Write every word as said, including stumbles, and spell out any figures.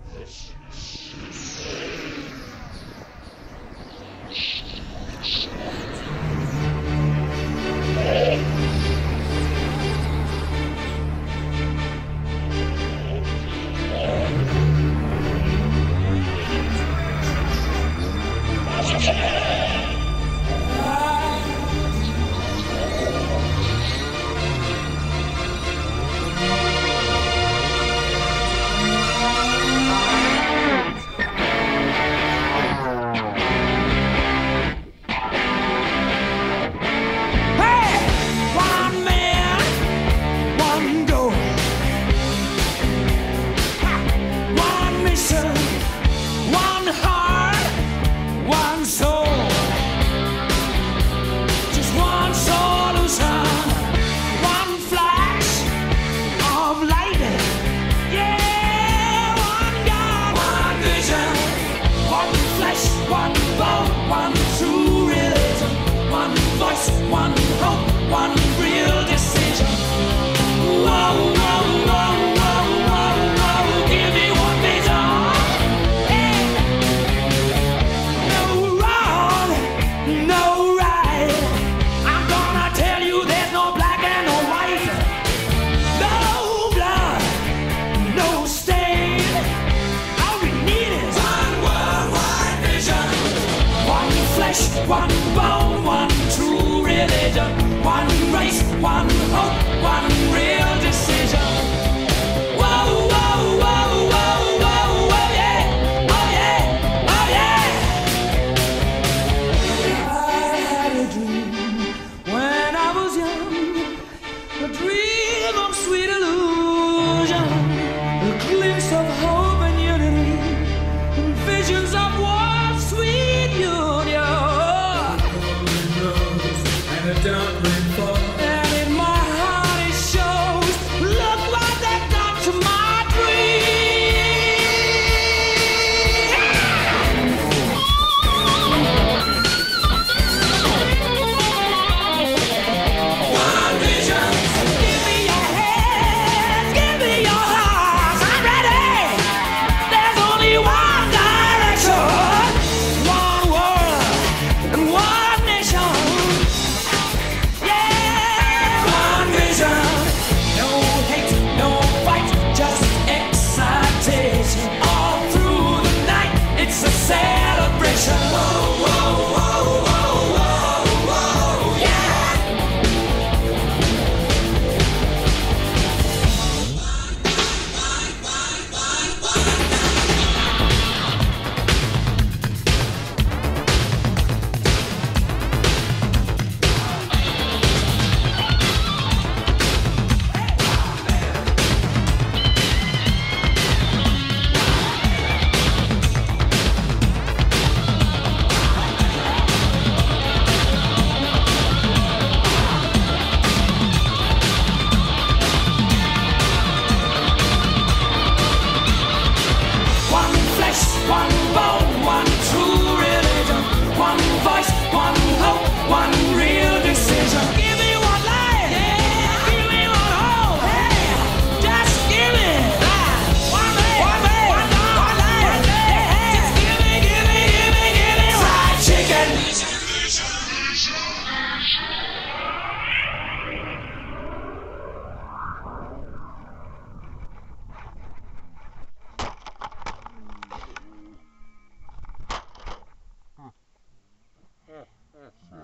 One bone, one true religion, one race, one hope, one real decision. Whoa, whoa, whoa, whoa, whoa, whoa, yeah, oh yeah, oh yeah. I had a dream when I was young, a dream of sweet illusion, a glimpse of hope and unity, and visions of one sweet union. Don't fall. And in my heart it shows. Look what they've done to my One vision. Give me your hands, give me your hearts. I'm ready. There's only one direction, one world, and one nation. Celebration. Whoa, whoa, whoa, whoa, whoa, whoa, yeah. One bone, one true religion, one voice, one hope, one real decision. Give me one life, yeah. Give me one hope, hey. Just give me that. One way, one way, one life, one life, yeah. Just give me, give me, give me, give me fried chicken. Huh.